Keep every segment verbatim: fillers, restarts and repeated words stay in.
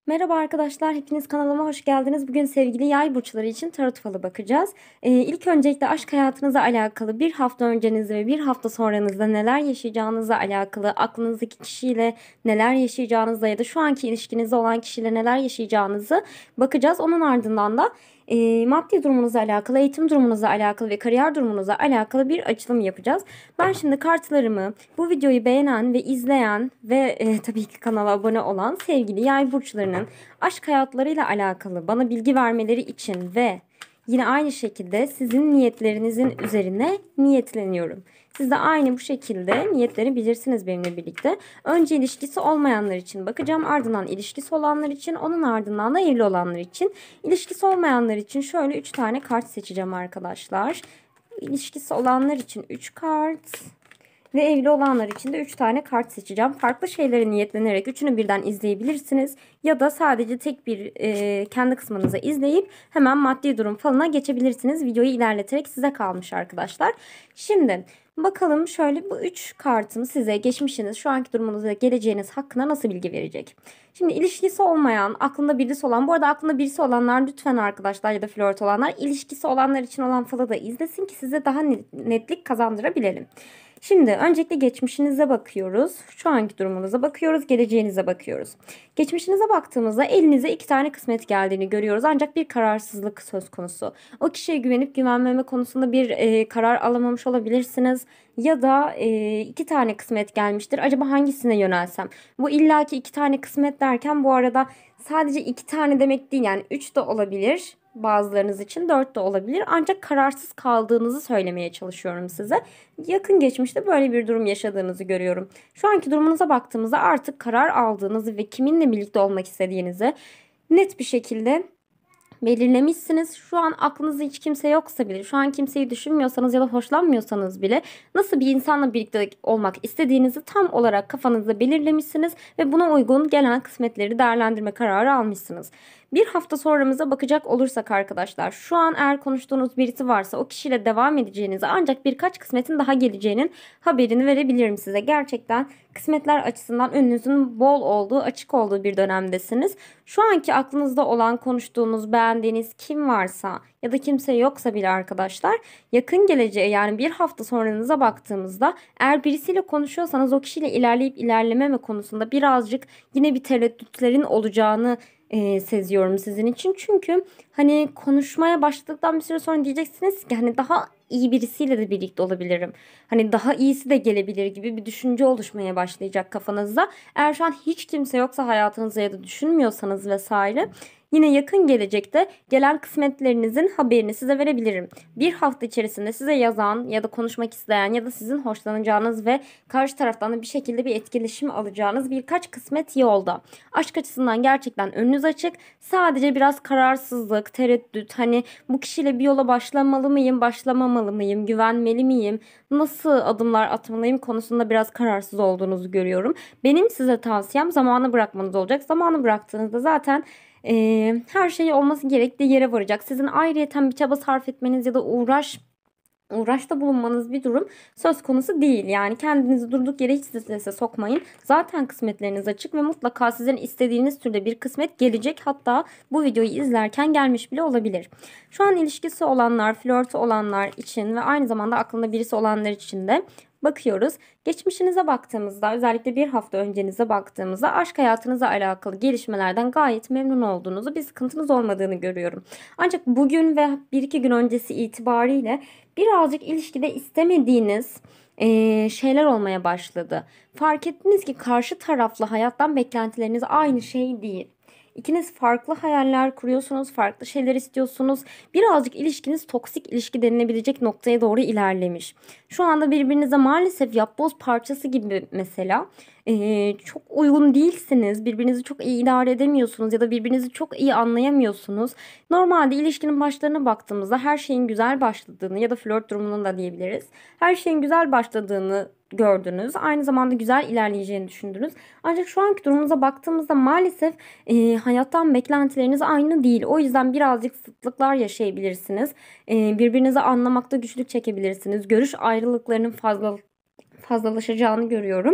Merhaba arkadaşlar, hepiniz kanalıma hoş geldiniz. Bugün sevgili yay burçları için tarot falı bakacağız. Ee, ilk öncelikle aşk hayatınıza alakalı bir hafta öncenizde ve bir hafta sonranızda neler yaşayacağınızla alakalı, aklınızdaki kişiyle neler yaşayacağınızla ya da şu anki ilişkinizde olan kişiyle neler yaşayacağınızı bakacağız. Onun ardından da e, maddi durumunuzla alakalı, eğitim durumunuzla alakalı ve kariyer durumunuzla alakalı bir açılım yapacağız. Ben şimdi kartlarımı bu videoyu beğenen ve izleyen ve e, tabii ki kanala abone olan sevgili yay burçlarının aşk hayatlarıyla alakalı bana bilgi vermeleri için ve yine aynı şekilde sizin niyetlerinizin üzerine niyetleniyorum. Siz de aynı bu şekilde niyetleri bilirsiniz benimle birlikte. Önce ilişkisi olmayanlar için bakacağım. Ardından ilişkisi olanlar için. Onun ardından da evli olanlar için. İlişkisi olmayanlar için şöyle üç tane kart seçeceğim arkadaşlar. İlişkisi olanlar için üç kart. Ve evli olanlar için de üç tane kart seçeceğim. Farklı şeylere niyetlenerek üçünü birden izleyebilirsiniz. Ya da sadece tek bir e, kendi kısmınıza izleyip hemen maddi durum falına geçebilirsiniz. Videoyu ilerleterek size kalmış arkadaşlar. Şimdi bakalım şöyle bu üç kartım size geçmişiniz, şu anki durumunuz ve geleceğiniz hakkında nasıl bilgi verecek? Şimdi ilişkisi olmayan, aklında birisi olan, bu arada aklında birisi olanlar lütfen arkadaşlar ya da flört olanlar ilişkisi olanlar için olan falı da izlesin ki size daha netlik kazandırabilelim. Şimdi öncelikle geçmişinize bakıyoruz. Şu anki durumunuza bakıyoruz. Geleceğinize bakıyoruz. Geçmişinize baktığımızda elinize iki tane kısmet geldiğini görüyoruz. Ancak bir kararsızlık söz konusu. O kişiye güvenip güvenmeme konusunda bir e, karar alamamış olabilirsiniz. Ya da e, iki tane kısmet gelmiştir. Acaba hangisine yönelsem? Bu illaki iki tane kısmet derken bu arada sadece iki tane demek değil. Yani üç de olabilir. Bazılarınız için dört de olabilir. Ancak kararsız kaldığınızı söylemeye çalışıyorum size. Yakın geçmişte böyle bir durum yaşadığınızı görüyorum. Şu anki durumunuza baktığımızda artık karar aldığınızı ve kiminle birlikte olmak istediğinizi net bir şekilde belirlemişsiniz. Şu an aklınızda hiç kimse yoksa bile, şu an kimseyi düşünmüyorsanız ya da hoşlanmıyorsanız bile nasıl bir insanla birlikte olmak istediğinizi tam olarak kafanızda belirlemişsiniz ve buna uygun gelen kısmetleri değerlendirme kararı almışsınız. Bir hafta sonramıza bakacak olursak arkadaşlar, şu an eğer konuştuğunuz birisi varsa o kişiyle devam edeceğinizi, ancak birkaç kısmetin daha geleceğinin haberini verebilirim size. Gerçekten kısmetler açısından önünüzün bol olduğu, açık olduğu bir dönemdesiniz. Şu anki aklınızda olan, konuştuğunuz, beğendiğiniz kim varsa ya da kimse yoksa bile arkadaşlar, yakın geleceğe yani bir hafta sonranıza baktığımızda eğer birisiyle konuşuyorsanız o kişiyle ilerleyip ilerlememe konusunda birazcık yine bir tereddütlerin olacağını e, seziyorum sizin için. Çünkü hani konuşmaya başladıktan bir süre sonra diyeceksiniz ki hani daha iyi birisiyle de birlikte olabilirim. Hani daha iyisi de gelebilir gibi bir düşünce oluşmaya başlayacak kafanızda. Eğer şu an hiç kimse yoksa hayatınızda ya da düşünmüyorsanız vesaire, yine yakın gelecekte gelen kısmetlerinizin haberini size verebilirim. Bir hafta içerisinde size yazan ya da konuşmak isteyen ya da sizin hoşlanacağınız ve karşı taraftan da bir şekilde bir etkileşim alacağınız birkaç kısmet yolda. Aşk açısından gerçekten önünüz açık. Sadece biraz kararsızlık, tereddüt, hani bu kişiyle bir yola başlamalı mıyım, başlamamalı mıyım, güvenmeli miyim, nasıl adımlar atmalıyım konusunda biraz kararsız olduğunuzu görüyorum. Benim size tavsiyem zamanı bırakmanız olacak. Zamanı bıraktığınızda zaten Ee, her şey olması gerektiği yere varacak. Sizin ayrıyeten bir çaba sarf etmeniz ya da uğraş uğraşta bulunmanız bir durum söz konusu değil. Yani kendinizi durduk yere hiç strese sokmayın. Zaten kısmetleriniz açık ve mutlaka sizin istediğiniz türde bir kısmet gelecek. Hatta bu videoyu izlerken gelmiş bile olabilir. Şu an ilişkisi olanlar, flörtü olanlar için ve aynı zamanda aklında birisi olanlar için de bakıyoruz. Geçmişinize baktığımızda, özellikle bir hafta öncenize baktığımızda aşk hayatınızla alakalı gelişmelerden gayet memnun olduğunuzu, bir sıkıntınız olmadığını görüyorum. Ancak bugün ve bir iki gün öncesi itibariyle birazcık ilişkide istemediğiniz eee, şeyler olmaya başladı. Fark ettiniz ki karşı tarafla hayattan beklentileriniz aynı şey değil. İkiniz farklı hayaller kuruyorsunuz, farklı şeyler istiyorsunuz. Birazcık ilişkiniz toksik ilişki denilebilecek noktaya doğru ilerlemiş. Şu anda birbirinize maalesef yapboz parçası gibi mesela eee, çok uygun değilsiniz. Birbirinizi çok iyi idare edemiyorsunuz ya da birbirinizi çok iyi anlayamıyorsunuz. Normalde ilişkinin başlarına baktığımızda her şeyin güzel başladığını ya da flört durumunun da diyebiliriz. Her şeyin güzel başladığını gördünüz. Aynı zamanda güzel ilerleyeceğini düşündünüz. Ancak şu anki durumunuza baktığımızda maalesef e, hayattan beklentileriniz aynı değil. O yüzden birazcık sıklıklar yaşayabilirsiniz. E, birbirinizi anlamakta güçlük çekebilirsiniz. Görüş ayrılıklarının fazla fazlalaşacağını görüyorum.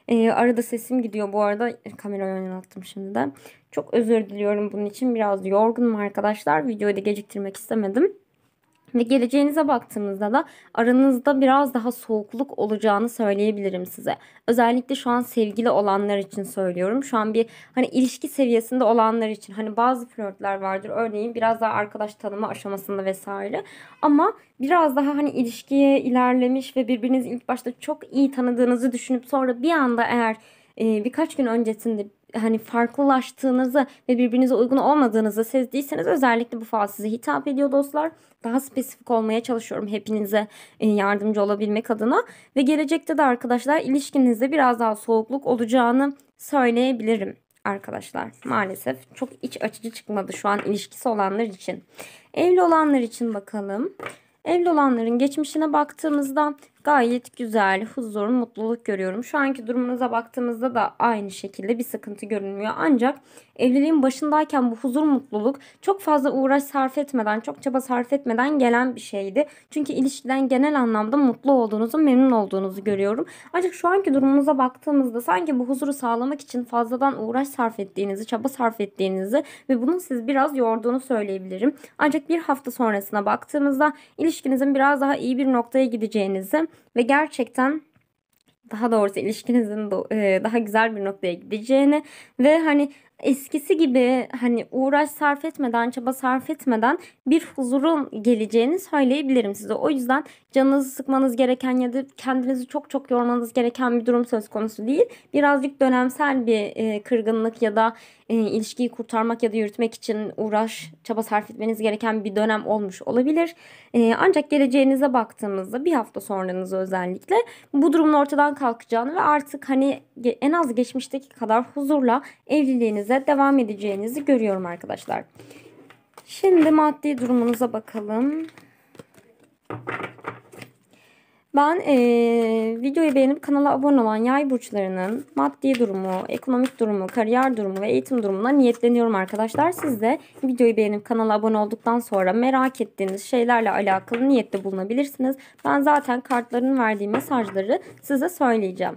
Ee, arada sesim gidiyor bu arada. Kamerayı oynattım şimdiden. Çok özür diliyorum bunun için. Biraz yorgunum arkadaşlar. Videoyu da geciktirmek istemedim. Ve geleceğinize baktığımızda da aranızda biraz daha soğukluk olacağını söyleyebilirim size. Özellikle şu an sevgili olanlar için söylüyorum. Şu an bir hani ilişki seviyesinde olanlar için, hani bazı flörtler vardır örneğin, biraz daha arkadaş tanıma aşamasında vesaire. Ama biraz daha hani ilişkiye ilerlemiş ve birbirinizi ilk başta çok iyi tanıdığınızı düşünüp sonra bir anda eğer e, birkaç gün öncesinde hani farklılaştığınızı ve birbirinize uygun olmadığınızı sezdiyseniz, özellikle bu fal size hitap ediyor dostlar. Daha spesifik olmaya çalışıyorum hepinize e, yardımcı olabilmek adına. Ve gelecekte de arkadaşlar ilişkinizde biraz daha soğukluk olacağını söyleyebilirim arkadaşlar. Maalesef çok iç açıcı çıkmadı şu an ilişkisi olanlar için. Evli olanlar için bakalım. Evli olanların geçmişine baktığımızda gayet güzel, huzur, mutluluk görüyorum. Şu anki durumunuza baktığımızda da aynı şekilde bir sıkıntı görünmüyor. Ancak evliliğin başındayken bu huzur, mutluluk çok fazla uğraş sarf etmeden, çok çaba sarf etmeden gelen bir şeydi. Çünkü ilişkiden genel anlamda mutlu olduğunuzu, memnun olduğunuzu görüyorum. Ancak şu anki durumunuza baktığımızda sanki bu huzuru sağlamak için fazladan uğraş sarf ettiğinizi, çaba sarf ettiğinizi ve bunun sizi biraz yorduğunu söyleyebilirim. Ancak bir hafta sonrasına baktığımızda ilişkinizin biraz daha iyi bir noktaya gideceğinizi ve gerçekten, daha doğrusu ilişkinizin daha güzel bir noktaya gideceğini ve hani eskisi gibi hani uğraş sarf etmeden, çaba sarf etmeden bir huzurun geleceğini söyleyebilirim size. O yüzden canınızı sıkmanız gereken ya da kendinizi çok çok yormanız gereken bir durum söz konusu değil. Birazcık dönemsel bir e, kırgınlık ya da e, ilişkiyi kurtarmak ya da yürütmek için uğraş, çaba sarf etmeniz gereken bir dönem olmuş olabilir. E, ancak geleceğinize baktığımızda bir hafta sonranızı özellikle bu durumun ortadan kalkacağını ve artık hani en az geçmişteki kadar huzurla evliliğinize devam edeceğinizi görüyorum arkadaşlar. Şimdi maddi durumunuza bakalım. Ben e, videoyu beğenip kanala abone olan yay burçlarının maddi durumu, ekonomik durumu, kariyer durumu ve eğitim durumuna niyetleniyorum arkadaşlar. Siz de videoyu beğenip kanala abone olduktan sonra merak ettiğiniz şeylerle alakalı niyette bulunabilirsiniz. Ben zaten kartların verdiği mesajları size söyleyeceğim.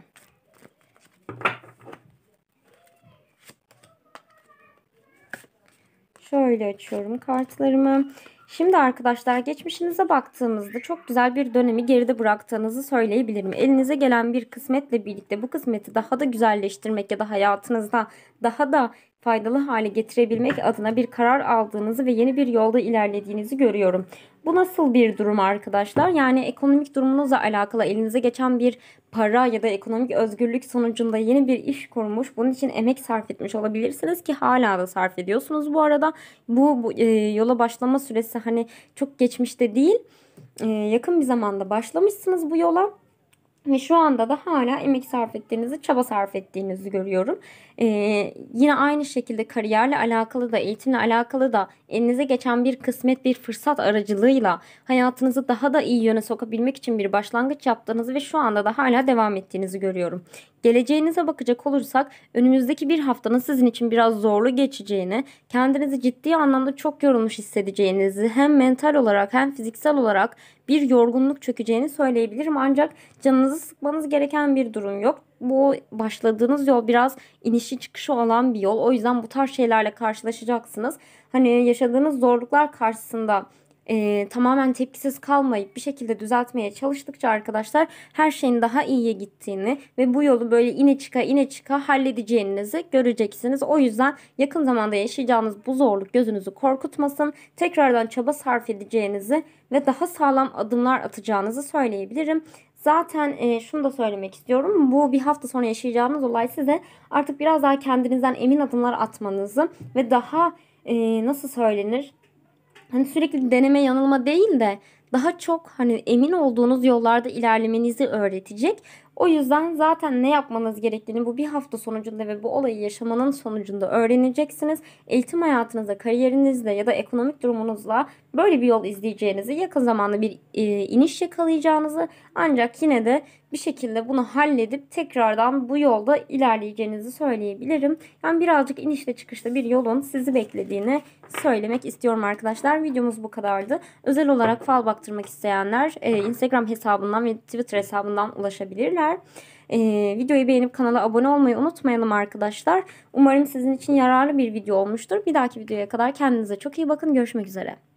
Şöyle açıyorum kartlarımı. Şimdi arkadaşlar geçmişinize baktığımızda çok güzel bir dönemi geride bıraktığınızı söyleyebilirim. Elinize gelen bir kısmetle birlikte bu kısmeti daha da güzelleştirmek ya da hayatınızda daha da faydalı hale getirebilmek adına bir karar aldığınızı ve yeni bir yolda ilerlediğinizi görüyorum. Bu nasıl bir durum arkadaşlar? Yani ekonomik durumunuzla alakalı elinize geçen bir para ya da ekonomik özgürlük sonucunda yeni bir iş kurmuş. Bunun için emek sarf etmiş olabilirsiniz ki hala da sarf ediyorsunuz bu arada. Bu, bu e, yola başlama süresi hani çok geçmişte değil, e, yakın bir zamanda başlamışsınız bu yola. Ve şu anda da hala emek sarf ettiğinizi, çaba sarf ettiğinizi görüyorum. Ee, yine aynı şekilde kariyerle alakalı da, eğitimle alakalı da elinize geçen bir kısmet, bir fırsat aracılığıyla hayatınızı daha da iyi yöne sokabilmek için bir başlangıç yaptığınızı ve şu anda da hala devam ettiğinizi görüyorum. Geleceğinize bakacak olursak önümüzdeki bir haftanın sizin için biraz zorlu geçeceğini, kendinizi ciddi anlamda çok yorulmuş hissedeceğinizi, hem mental olarak hem fiziksel olarak bir yorgunluk çökeceğini söyleyebilirim. Ancak canınızı sıkmanız gereken bir durum yok. Bu başladığınız yol biraz inişi çıkışı olan bir yol. O yüzden bu tarz şeylerle karşılaşacaksınız. Hani yaşadığınız zorluklar karşısında e, tamamen tepkisiz kalmayıp bir şekilde düzeltmeye çalıştıkça arkadaşlar her şeyin daha iyiye gittiğini ve bu yolu böyle ine çıka ine çıka halledeceğinizi göreceksiniz. O yüzden yakın zamanda yaşayacağınız bu zorluk gözünüzü korkutmasın. Tekrardan çaba sarf edeceğinizi ve daha sağlam adımlar atacağınızı söyleyebilirim. Zaten e, şunu da söylemek istiyorum. Bu bir hafta sonra yaşayacağınız olay size artık biraz daha kendinizden emin adımlar atmanızı ve daha e, nasıl söylenir? Hani sürekli deneme yanılma değil de daha çok hani emin olduğunuz yollarda ilerlemenizi öğretecek. O yüzden zaten ne yapmanız gerektiğini bu bir hafta sonucunda ve bu olayı yaşamanın sonucunda öğreneceksiniz. Eğitim hayatınızda, kariyerinizde ya da ekonomik durumunuzla böyle bir yol izleyeceğinizi, yakın zamanda bir e, iniş yakalayacağınızı, ancak yine de bir şekilde bunu halledip tekrardan bu yolda ilerleyeceğinizi söyleyebilirim. Yani birazcık inişle çıkışlı bir yolun sizi beklediğini söylemek istiyorum arkadaşlar. Videomuz bu kadardı. Özel olarak fal baktırmak isteyenler e, Instagram hesabından ve Twitter hesabından ulaşabilirler. E, videoyu beğenip kanala abone olmayı unutmayalım arkadaşlar. Umarım sizin için yararlı bir video olmuştur. Bir dahaki videoya kadar kendinize çok iyi bakın. Görüşmek üzere.